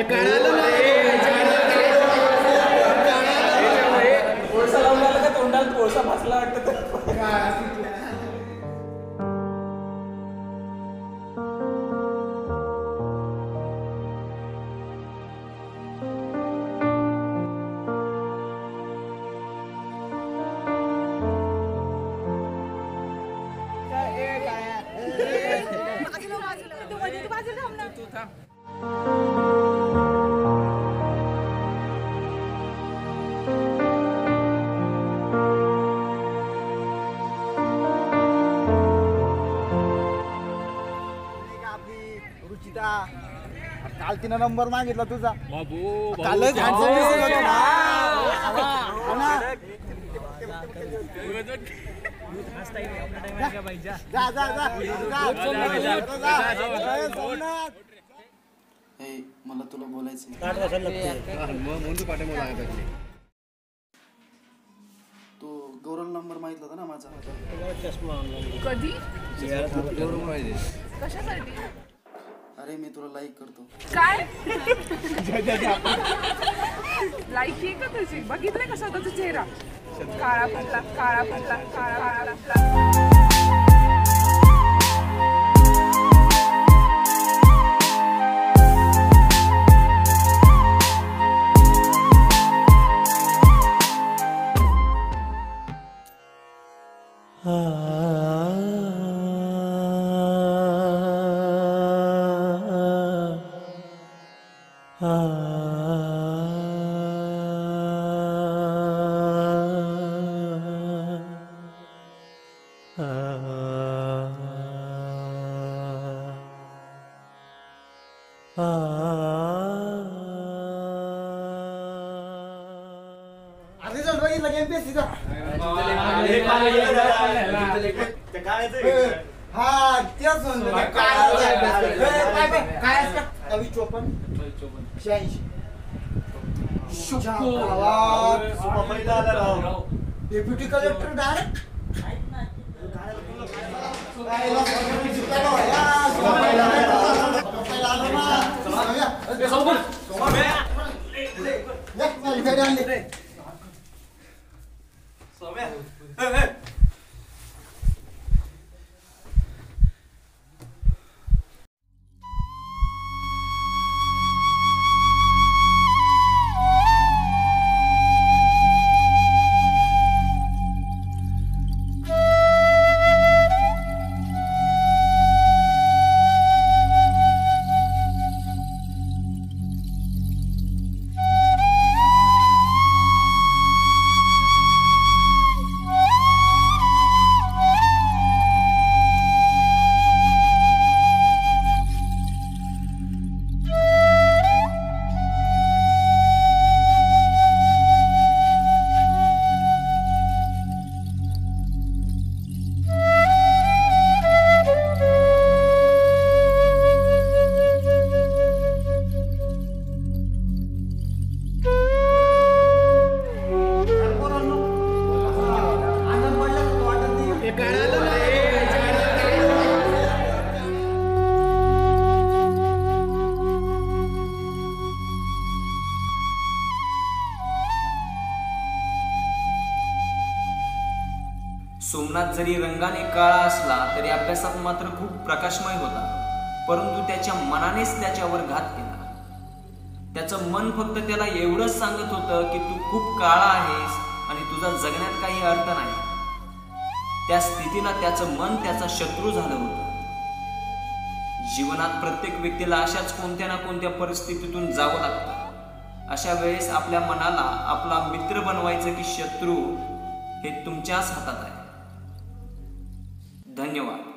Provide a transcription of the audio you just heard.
तोंडात कोळसा भासला वाटतं. काल तिनं नंबर मागितला तुझा कालच मला तुला बोलायचं तो गौरव नंबर माहितला होता ना माझा कधी कशासाठी अरे मी तुला लाईक करतो काय लाईक आहे का तुझी बघितलंय का स्वतःचा चेहरा काळा पडला काळा पडला काळा पडला डेप्युटी कलेक्टर डायरेक्ट सोमनाथ जरी रंगाने काळा असला तरी अभ्यासात मात्र खूप प्रकाशमय होता, परंतु त्याच्या मनानेच त्याच्यावर घात केला. त्याचं मन फक्त त्याला एवढंच सांगत होतं की तू खूप काळा आहेस आणि तुझा जगण्यात काही अर्थ नाही. त्या स्थितीला त्याचं मन त्याचा शत्रू झालं होतं. जीवनात प्रत्येक व्यक्तीला अशाच कोणत्या ना कोणत्या परिस्थितीतून जावं लागतं. अशा वेळेस आपल्या मनाला आपला मित्र बनवायचं की शत्रू हे तुमच्याच हातात आहे. धन्यवाद.